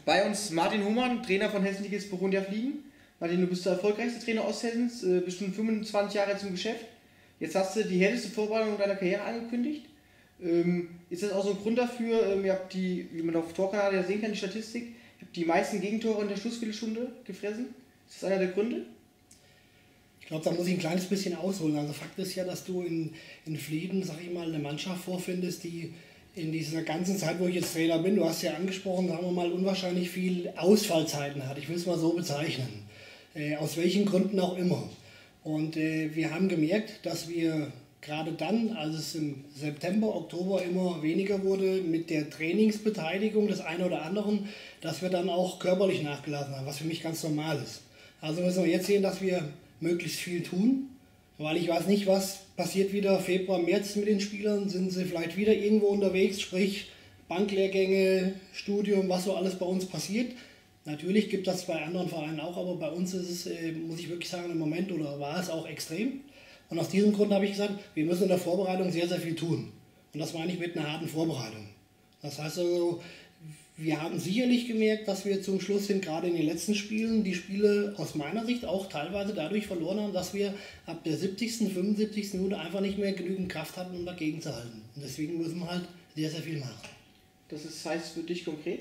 Bei uns Martin Hohmann, Trainer von Hessenligist Borussia Fliegen. Martin, du bist der erfolgreichste Trainer Osthessens, bist schon 25 Jahre jetzt im Geschäft. Jetzt hast du die härteste Vorbereitung deiner Karriere angekündigt. Ist das auch so ein Grund dafür, ihr habt die, wie man auf Torkanal ja sehen kann, die Statistik, ihr habt die meisten Gegentore in der Schlussviertelstunde gefressen? Ist das einer der Gründe? Ich glaube, da muss ich ein kleines bisschen ausholen. Also Fakt ist ja, dass du in Flieden, sag ich mal, eine Mannschaft vorfindest, die in dieser ganzen Zeit, wo ich jetzt Trainer bin, du hast ja angesprochen, sagen wir mal, unwahrscheinlich viel Ausfallzeiten hat. Ich will es mal so bezeichnen. Aus welchen Gründen auch immer. Und wir haben gemerkt, dass wir gerade dann, als es im September, Oktober immer weniger wurde mit der Trainingsbeteiligung des einen oder anderen, dass wir dann auch körperlich nachgelassen haben, was für mich ganz normal ist. Also müssen wir jetzt sehen, dass wir möglichst viel tun, weil ich weiß nicht, was passiert wieder Februar, März mit den Spielern, sind sie vielleicht wieder irgendwo unterwegs, sprich Banklehrgänge, Studium, was so alles bei uns passiert. Natürlich gibt das bei anderen Vereinen auch, aber bei uns ist es, muss ich wirklich sagen, im Moment oder war es auch extrem. Und aus diesem Grund habe ich gesagt, wir müssen in der Vorbereitung sehr, sehr viel tun. Und das meine ich mit einer harten Vorbereitung. Das heißt also, wir haben sicherlich gemerkt, dass wir zum Schluss hin, gerade in den letzten Spielen, die Spiele aus meiner Sicht auch teilweise dadurch verloren haben, dass wir ab der 70., 75. Minute einfach nicht mehr genügend Kraft hatten, um dagegen zu halten. Und deswegen müssen wir halt sehr, sehr viel machen. Das heißt für dich konkret?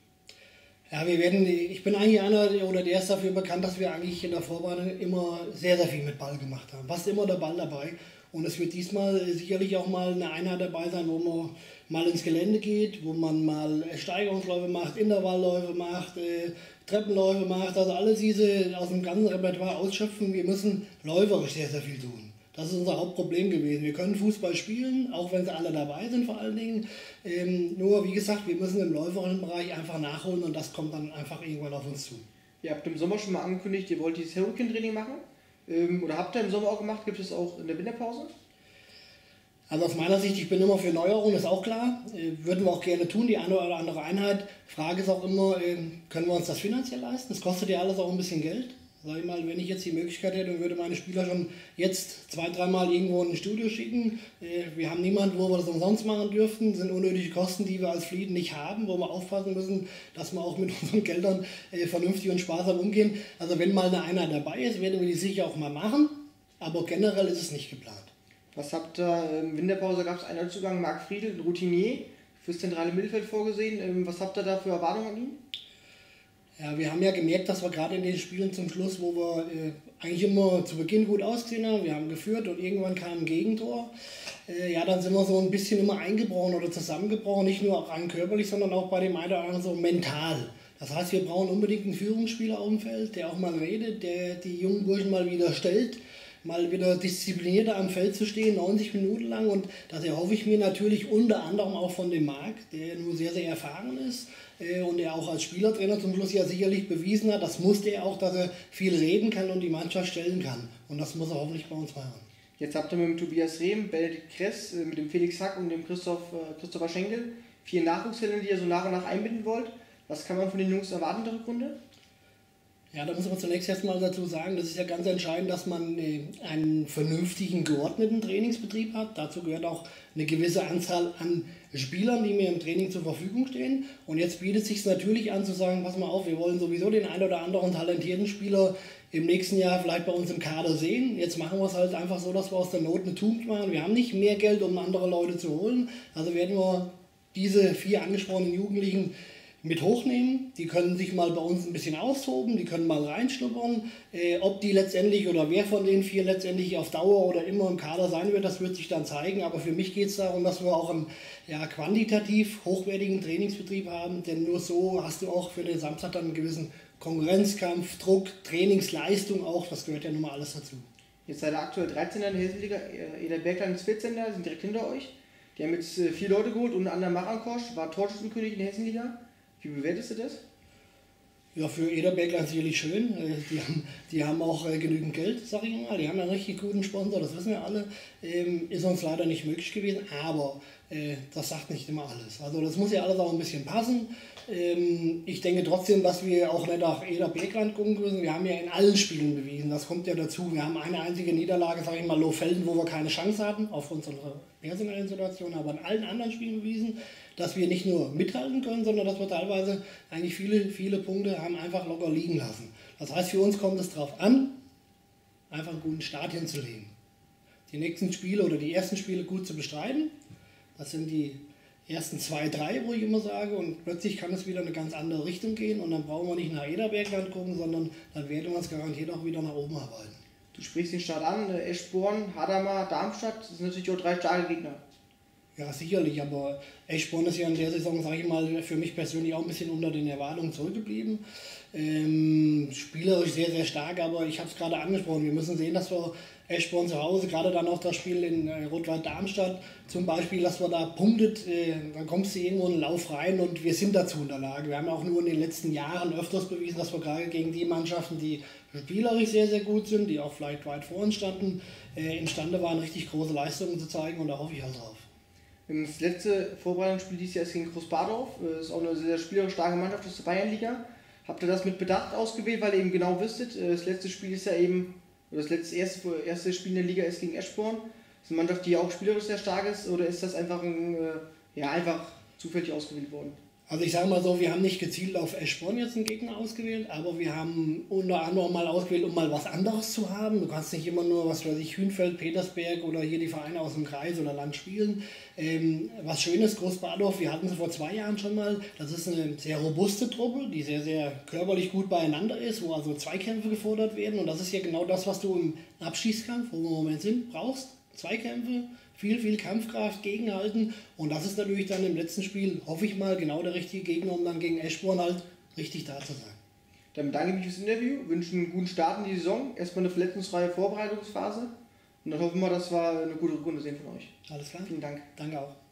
Ja, ich bin eigentlich einer, oder der ist dafür bekannt, dass wir eigentlich in der Vorbereitung immer sehr, sehr viel mit Ball gemacht haben. Fast immer der Ball dabei. Und es wird diesmal sicherlich auch mal eine Einheit dabei sein, wo man mal ins Gelände geht, wo man mal Steigerungsläufe macht, Intervallläufe macht, Treppenläufe macht, also alles diese aus dem ganzen Repertoire ausschöpfen. Wir müssen läuferisch sehr, sehr viel tun. Das ist unser Hauptproblem gewesen. Wir können Fußball spielen, auch wenn sie alle dabei sind vor allen Dingen. Nur, wie gesagt, wir müssen im läuferischen Bereich einfach nachholen und das kommt dann einfach irgendwann auf uns zu. Ihr habt im Sommer schon mal angekündigt, ihr wollt dieses Hurricane-Training machen. Oder habt ihr im Sommer auch gemacht? Gibt es auch in der Winterpause? Also aus meiner Sicht, ich bin immer für Neuerungen, ist auch klar. Würden wir auch gerne tun, die eine oder andere Einheit. Frage ist auch immer, können wir uns das finanziell leisten? Das kostet ja alles auch ein bisschen Geld. Sag ich mal, wenn ich jetzt die Möglichkeit hätte und würde meine Spieler schon jetzt 2-3 Mal irgendwo in ein Studio schicken. Wir haben niemanden, wo wir das umsonst machen dürften. Das sind unnötige Kosten, die wir als Flieden nicht haben, wo wir aufpassen müssen, dass wir auch mit unseren Geldern vernünftig und sparsam umgehen. Also wenn mal eine Einheit dabei ist, werden wir die sicher auch mal machen. Aber generell ist es nicht geplant. Was habt ihr in Winterpause? Gab es einen Neuzugang, Marc Friedl, ein Routinier fürs zentrale Mittelfeld vorgesehen. Was habt ihr da für Erwartungen an ihn? Ja, wir haben ja gemerkt, dass wir gerade in den Spielen zum Schluss, wo wir eigentlich immer zu Beginn gut ausgesehen haben, wir haben geführt und irgendwann kam ein Gegentor. Dann sind wir so ein bisschen immer eingebrochen oder zusammengebrochen, nicht nur rein körperlich, sondern auch bei dem einen oder anderen so mental. Das heißt, wir brauchen unbedingt einen Führungsspieler auf dem Feld, der auch mal redet, der die jungen Burschen mal wieder stellt, mal wieder disziplinierter am Feld zu stehen, 90 Minuten lang. Und das erhoffe ich mir natürlich unter anderem auch von dem Marc, der nur sehr, sehr erfahren ist und der auch als Spielertrainer zum Schluss ja sicherlich bewiesen hat, das musste er auch, dass er viel reden kann und die Mannschaft stellen kann. Und das muss er hoffentlich bei uns machen. Jetzt habt ihr mit dem Tobias Rehm, Benedikt Kress, mit dem Felix Hack und dem Christopher Schenkel 4 Nachwuchshelden, die ihr so nach und nach einbinden wollt. Was kann man von den Jungs erwarten in der Rückrunde? Ja, da muss man zunächst erstmal dazu sagen, das ist ja ganz entscheidend, dass man einen vernünftigen, geordneten Trainingsbetrieb hat. Dazu gehört auch eine gewisse Anzahl an Spielern, die mir im Training zur Verfügung stehen. Und jetzt bietet es sich natürlich an zu sagen, pass mal auf, wir wollen sowieso den einen oder anderen talentierten Spieler im nächsten Jahr vielleicht bei uns im Kader sehen. Jetzt machen wir es halt einfach so, dass wir aus der Not eine Tugend machen. Wir haben nicht mehr Geld, um andere Leute zu holen. Also werden wir diese 4 angesprochenen Jugendlichen mit hochnehmen, die können sich mal bei uns ein bisschen austoben, die können mal reinschnuppern. Ob die letztendlich oder wer von den 4 letztendlich auf Dauer oder immer im Kader sein wird, das wird sich dann zeigen. Aber für mich geht es darum, dass wir auch einen quantitativ hochwertigen Trainingsbetrieb haben, denn nur so hast du auch für den Samstag dann einen gewissen Konkurrenzkampf, Druck, Trainingsleistung auch, das gehört ja nun mal alles dazu. Jetzt seid ihr aktuell 13. in der Hessenliga, Eder Bergland ist 14. sind direkt hinter euch. Die haben jetzt 4 Leute geholt, unter anderem Marankosch, war Torschützenkönig in der Hessenliga. Wie bewertest du das? Ja, für Eder Bergland sicherlich schön. Die haben auch genügend Geld, sag ich mal. Die haben einen richtig guten Sponsor, das wissen wir alle. Ist uns leider nicht möglich gewesen, aber das sagt nicht immer alles. Also das muss ja alles auch ein bisschen passen. Ich denke trotzdem, dass wir auch nicht nach Eder Bergland gucken müssen. Wir haben ja in allen Spielen bewiesen, das kommt ja dazu. Wir haben eine einzige Niederlage, sag ich mal, Lohfelden, wo wir keine Chance hatten, auf unsere personellen Situationen, aber in allen anderen Spielen bewiesen, dass wir nicht nur mithalten können, sondern dass wir teilweise eigentlich viele Punkte haben einfach locker liegen lassen. Das heißt, für uns kommt es darauf an, einfach einen guten Start hinzulegen. Die nächsten Spiele oder die ersten Spiele gut zu bestreiten. Das sind die ersten 2, 3, wo ich immer sage, und plötzlich kann es wieder in eine ganz andere Richtung gehen und dann brauchen wir nicht nach Ederbergland gucken, sondern dann werden wir uns garantiert auch wieder nach oben arbeiten. Du sprichst den Start an, Eschborn, Hadamar, Darmstadt, das sind natürlich auch 3 starke Gegner. Ja, sicherlich, aber Eschborn ist ja in der Saison, sage ich mal, für mich persönlich auch ein bisschen unter den Erwartungen zurückgeblieben. Spielerisch sehr, sehr stark, aber ich habe es gerade angesprochen, wir müssen sehen, dass wir Eschborn zu Hause, gerade dann auch das Spiel in Rot-Weiß-Darmstadt zum Beispiel, dass wir da punktet, dann kommst du irgendwo in den Lauf rein und wir sind dazu in der Lage. Wir haben auch nur in den letzten Jahren öfters bewiesen, dass wir gerade gegen die Mannschaften, die spielerisch sehr, sehr gut sind, die auch vielleicht weit vor uns standen, imstande waren, richtig große Leistungen zu zeigen und da hoffe ich halt drauf. Das letzte Vorbereitungsspiel dieses Jahr ist gegen Großbadorf. Das ist auch eine sehr spielerisch starke Mannschaft aus der Bayernliga. Habt ihr das mit Bedacht ausgewählt, weil ihr eben genau wüsstet, das letzte Spiel ist ja eben, oder das erste Spiel in der Liga ist gegen Eschborn. Das ist eine Mannschaft, die ja auch spielerisch sehr stark ist, oder ist das einfach, einfach zufällig ausgewählt worden? Also ich sage mal so, wir haben nicht gezielt auf Eschborn jetzt einen Gegner ausgewählt, aber wir haben unter anderem mal ausgewählt, um mal was anderes zu haben. Du kannst nicht immer nur, was weiß ich, Hünfeld, Petersberg oder hier die Vereine aus dem Kreis oder Land spielen. Was Schönes, Großbadorf, wir hatten sie vor 2 Jahren schon mal. Das ist eine sehr robuste Truppe, die sehr, sehr körperlich gut beieinander ist, wo also Zweikämpfe gefordert werden. Und das ist ja genau das, was du im Abschießkampf, wo wir im Moment sind, brauchst. Zweikämpfe, viel Kampfkraft, gegenhalten, und das ist natürlich dann im letzten Spiel, hoffe ich mal, genau der richtige Gegner, um dann gegen Eschborn halt richtig da zu sein. Dann bedanke ich mich fürs Interview, wünsche einen guten Start in die Saison, erstmal eine verletzungsfreie Vorbereitungsphase und dann hoffen wir, dass wir eine gute Runde sehen von euch. Alles klar? Vielen Dank. Danke auch.